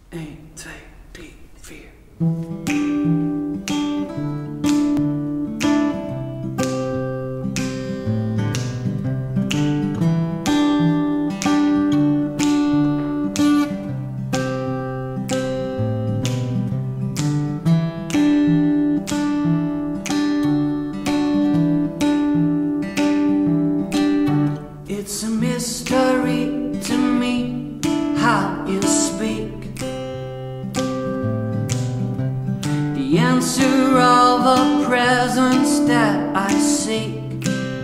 1, 2, 3, 4. It's a mystery to me how you speak. The answer of a presence that I seek.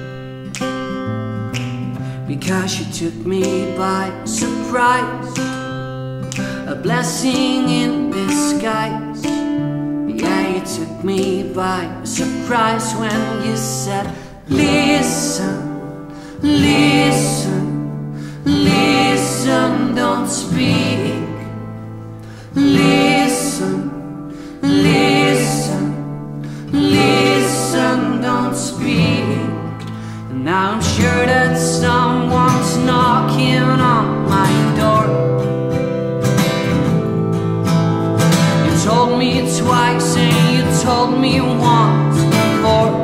Because you took me by surprise, a blessing in disguise. Yeah, you took me by surprise when you said, listen. Listen, listen, don't speak. Listen, listen, listen, don't speak. And now I'm sure that someone's knocking on my door. You told me twice and you told me once before.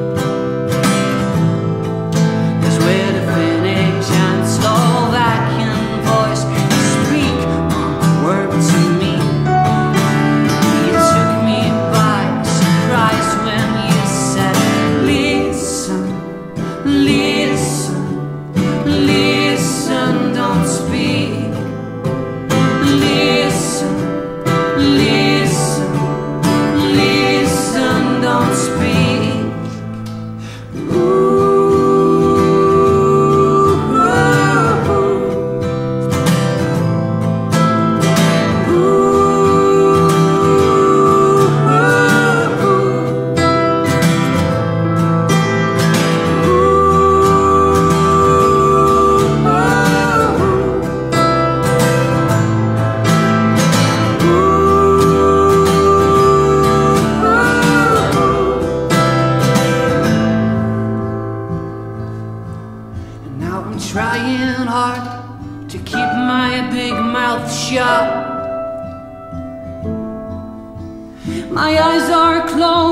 I'm trying hard to keep my big mouth shut. My eyes are closed.